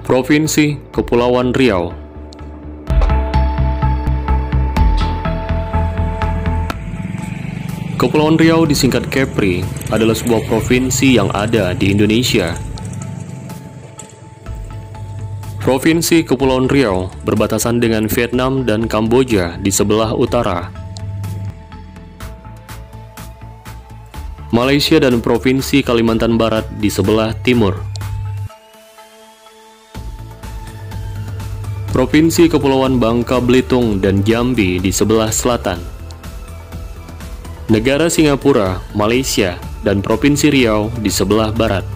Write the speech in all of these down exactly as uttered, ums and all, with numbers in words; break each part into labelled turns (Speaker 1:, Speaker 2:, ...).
Speaker 1: Provinsi Kepulauan Riau. Kepulauan Riau disingkat Kepri adalah sebuah provinsi yang ada di Indonesia. Provinsi Kepulauan Riau berbatasan dengan Vietnam dan Kamboja di sebelah utara, Malaysia dan Provinsi Kalimantan Barat di sebelah timur. Provinsi Kepulauan Bangka Belitung dan Jambi di sebelah selatan. Negara Singapura, Malaysia, dan Provinsi Riau di sebelah barat.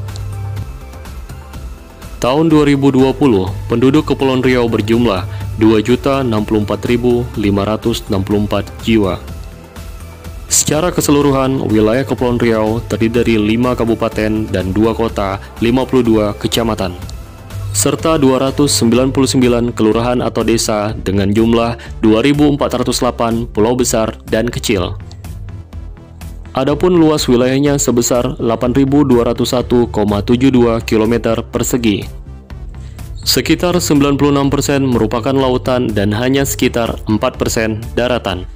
Speaker 1: Tahun dua ribu dua puluh, penduduk Kepulauan Riau berjumlah dua juta enam puluh empat ribu lima ratus enam puluh empat jiwa. Secara keseluruhan, wilayah Kepulauan Riau terdiri dari lima kabupaten dan dua kota, lima puluh dua kecamatan, serta dua ratus sembilan puluh sembilan kelurahan atau desa dengan jumlah dua ribu empat ratus delapan pulau besar dan kecil. Adapun luas wilayahnya sebesar delapan ribu dua ratus satu koma tujuh dua kilometer persegi. Sekitar sembilan puluh enam persen merupakan lautan dan hanya sekitar empat persen daratan.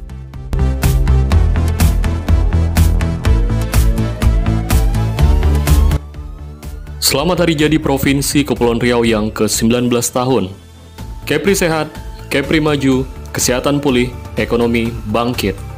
Speaker 1: Selamat hari jadi Provinsi Kepulauan Riau yang ke sembilan belas tahun. Kepri sehat, Kepri maju, kesehatan pulih, ekonomi bangkit.